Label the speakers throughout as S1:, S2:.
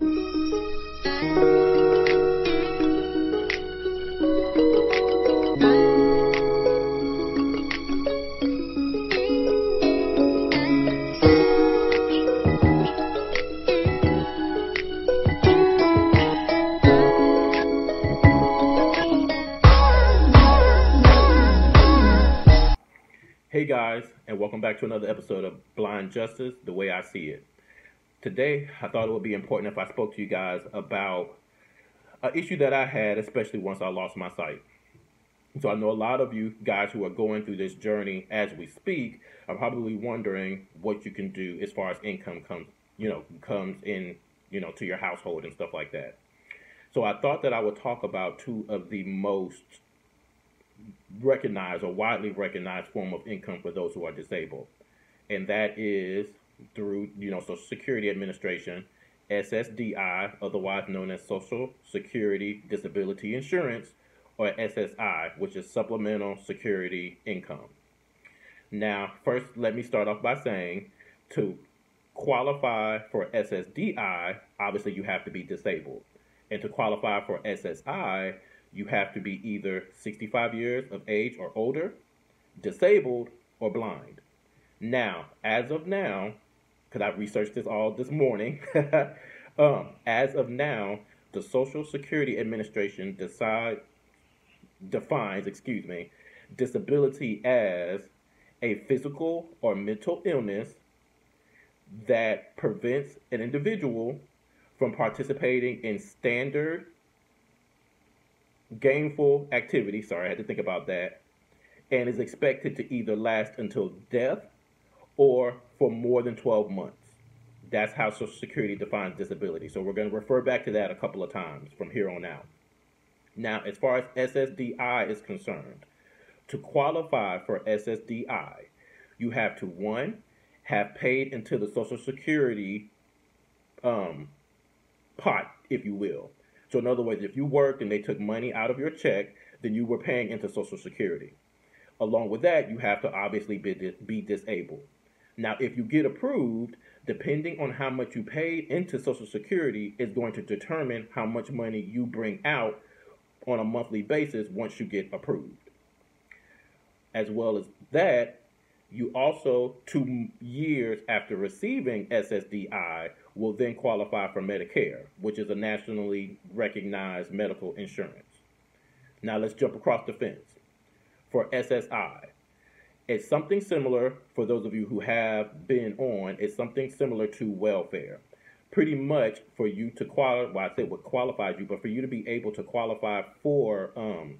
S1: Hey guys, and welcome back to another episode of Blind Justice, the way I see it. Today, I thought it would be important if I spoke to you guys about an issue that I had, especially once I lost my sight. So I know a lot of you guys who are going through this journey as we speak are probably wondering what you can do as far as income comes in, to your household and stuff like that. So I thought that I would talk about two of the most recognized or widely recognized form of income for those who are disabled, and that is through Social Security Administration, SSDI, otherwise known as Social Security Disability Insurance, or SSI, which is Supplemental Security Income. Now, first, let me start off by saying to qualify for SSDI, obviously you have to be disabled, and to qualify for SSI, you have to be either 65 years of age or older, disabled, or blind. Now, as of now, because I researched this all this morning, as of now, the Social Security Administration defines disability as a physical or mental illness that prevents an individual from participating in standard gainful activity, sorry, I had to think about that, and is expected to either last until death or for more than 12 months. That's how Social Security defines disability. So we're going to refer back to that a couple of times from here on out. Now, as far as SSDI is concerned, to qualify for SSDI, you have to, one, have paid into the Social Security pot, if you will. So in other words, if you worked and they took money out of your check, then you were paying into Social Security. Along with that, you have to obviously be disabled. Now, if you get approved, depending on how much you paid into Social Security is going to determine how much money you bring out on a monthly basis once you get approved. As well as that, you also, 2 years after receiving SSDI, will then qualify for Medicare, which is a nationally recognized medical insurance. Now let's jump across the fence. For SSI, it's something similar, for those of you who have been on, it's something similar to welfare. Pretty much for you to qualify, well, I say what qualifies you, but for you to be able to qualify for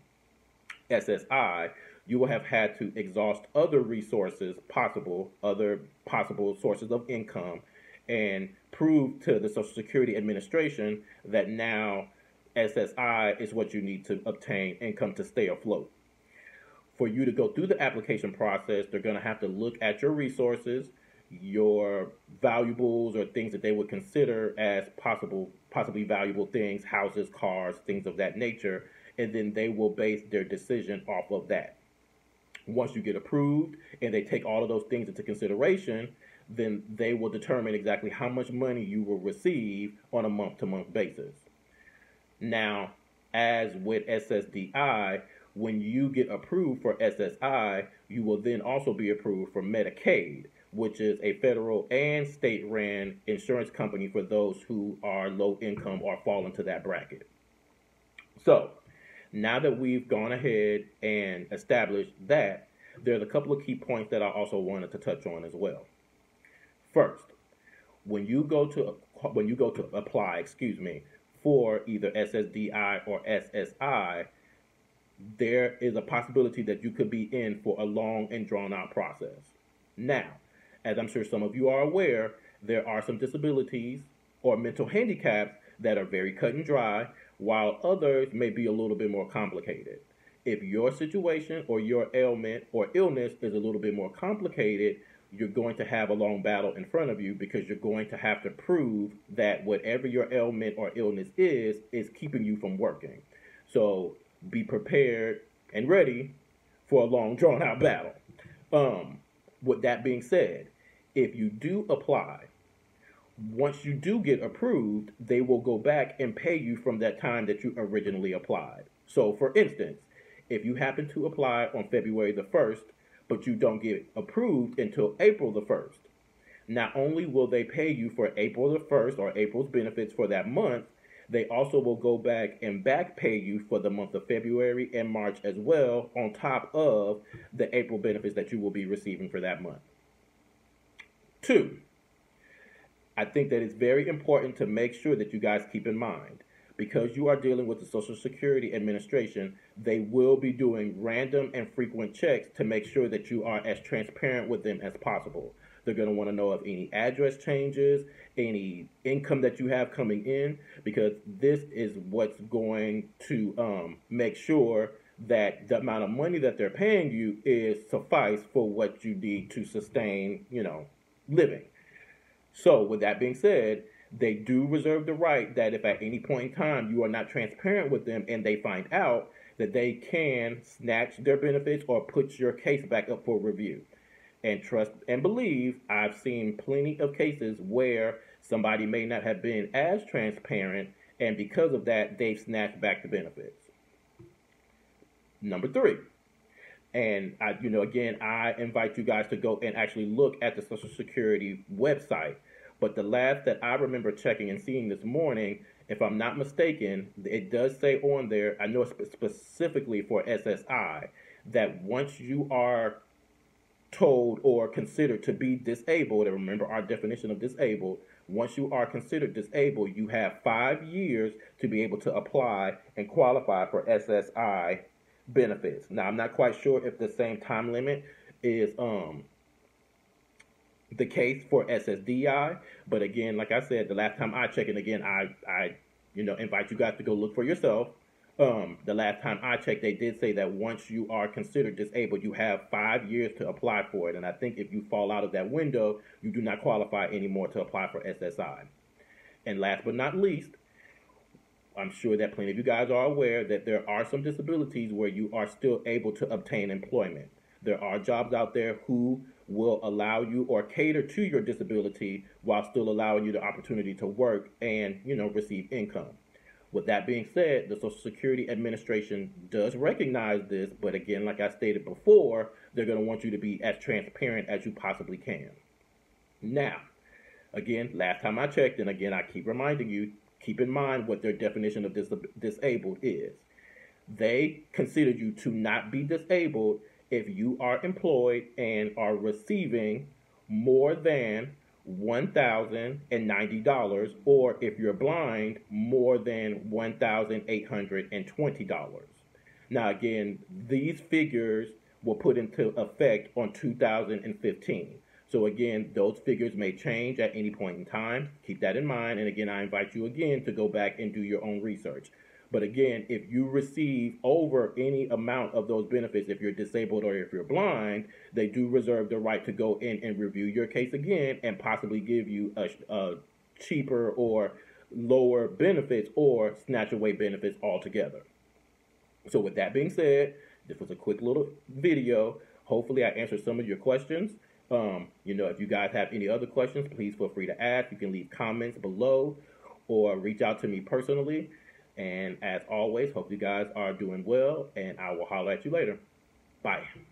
S1: SSI, you will have had to exhaust other resources other possible sources of income, and prove to the Social Security Administration that now SSI is what you need to obtain income to stay afloat. For you to go through the application process, they're going to have to look at your resources, your valuables, or things that they would consider as possibly valuable things, houses, cars, things of that nature, and then they will base their decision off of that. Once you get approved and they take all of those things into consideration, then they will determine exactly how much money you will receive on a month-to-month basis. Now, as with SSDI, when you get approved for SSI, you will then also be approved for Medicaid, which is a federal and state-run insurance company for those who are low income or fall into that bracket. So, now that we've gone ahead and established that, there's a couple of key points that I also wanted to touch on as well. First, when you go to apply, for either SSDI or SSI, there is a possibility that you could be in for a long and drawn out process. Now, as I'm sure some of you are aware, there are some disabilities or mental handicaps that are very cut and dry, while others may be a little bit more complicated. If your situation or your ailment or illness is a little bit more complicated, you're going to have a long battle in front of you, because you're going to have to prove that whatever your ailment or illness is keeping you from working. So be prepared and ready for a long, drawn-out battle. With that being said, if you do apply, once you do get approved, they will go back and pay you from that time that you originally applied. So, for instance, if you happen to apply on February the 1st, but you don't get approved until April the 1st, not only will they pay you for April the 1st or April's benefits for that month, they also will go back and back pay you for the month of February and March as well, on top of the April benefits that you will be receiving for that month. 2, I think that it's very important to make sure that you guys keep in mind, because you are dealing with the Social Security Administration, they will be doing random and frequent checks to make sure that you are as transparent with them as possible. They're going to want to know of any address changes, any income that you have coming in, because this is what's going to make sure that the amount of money that they're paying you is suffice for what you need to sustain, living. So with that being said, they do reserve the right that if at any point in time you are not transparent with them and they find out, that they can snatch their benefits or put your case back up for review. And trust and believe, I've seen plenty of cases where somebody may not have been as transparent, and because of that, they've snatched back the benefits. Number 3, and I invite you guys to go and actually look at the Social Security website. But the last that I remember checking and seeing this morning, if I'm not mistaken, it does say on there, I know specifically for SSI, that once you are told or considered to be disabled, and remember our definition of disabled, once you are considered disabled, you have 5 years to be able to apply and qualify for SSI benefits. Now, I'm not quite sure if the same time limit is the case for SSDI, but again, like I said, the last time I checked, and again, I invite you guys to go look for yourself. The last time I checked, they did say that once you are considered disabled, you have 5 years to apply for it. And I think if you fall out of that window, you do not qualify anymore to apply for SSI. And last but not least, I'm sure that plenty of you guys are aware that there are some disabilities where you are still able to obtain employment. There are jobs out there who will allow you or cater to your disability while still allowing you the opportunity to work and, receive income. With that being said, the Social Security Administration does recognize this, but again, like I stated before, they're going to want you to be as transparent as you possibly can. Now, again, last time I checked, and again, I keep reminding you, keep in mind what their definition of disabled is. They consider you to not be disabled if you are employed and are receiving more than $1,090, or if you're blind, more than $1,820. Now, again, these figures were put into effect on 2015. So again, those figures may change at any point in time. Keep that in mind. And again, I invite you again to go back and do your own research. But again, if you receive over any amount of those benefits, if you're disabled or if you're blind, they do reserve the right to go in and review your case again and possibly give you a cheaper or lower benefits or snatch away benefits altogether. So with that being said, this was a quick little video. Hopefully I answered some of your questions. If you guys have any other questions, please feel free to ask. You can leave comments below or reach out to me personally. And as always, hope you guys are doing well, and I will holler at you later. Bye.